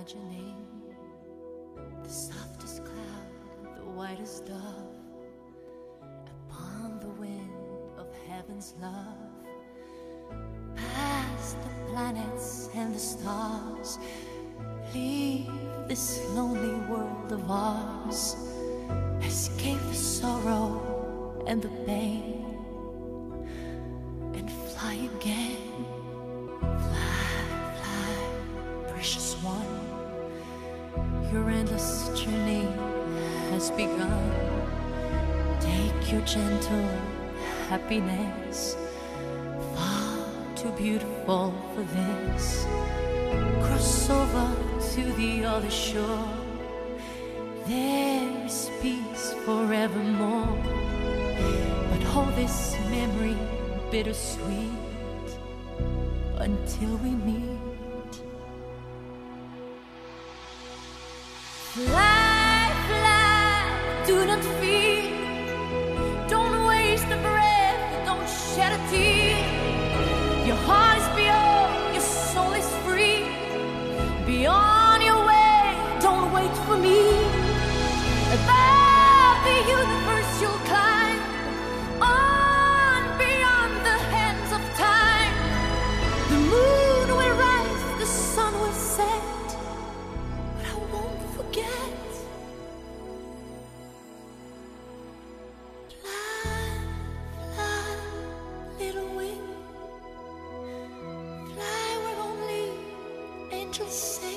imagining the softest cloud, the whitest dove, upon the wind of heaven's love. Past the planets and the stars, leave this lonely world of ours. Escape the sorrow and the pain, and fly again. Fly, fly, precious one. Your endless journey has begun. Take your gentle happiness, far too beautiful for this. Cross over to the other shore. There is peace forevermore. But hold this memory bittersweet until we meet. Fly, fly, do not fear. Don't waste a breath, don't shed a tear. Your heart is pure, your soul is free. Be on your way, don't wait for me. Above the universe you'll climb, on beyond the hands of time. The moon will rise, the sun will set, but I won't forget. Fly, fly, little wing. Fly where only angels sing.